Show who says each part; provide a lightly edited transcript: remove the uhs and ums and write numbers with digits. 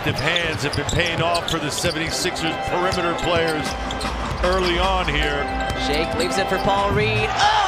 Speaker 1: active hands have been paying off for the 76ers perimeter players early on here.
Speaker 2: Shake leaves it for Paul Reed. Oh!